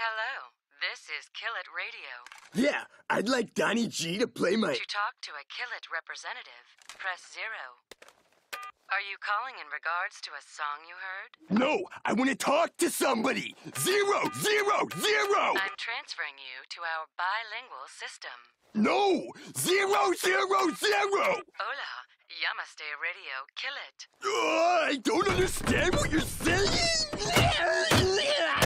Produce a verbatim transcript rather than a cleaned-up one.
Hello, this is Killit Radio. Yeah, I'd like Donnie G to play my... To talk to a Killit representative, press zero. Are you calling in regards to a song you heard? No, I want to talk to somebody! Zero, zero, zero! I'm transferring you to our bilingual system. No! Zero, zero, zero! Hola, Yamaste Radio, Killit. Uh, I don't understand what you're saying!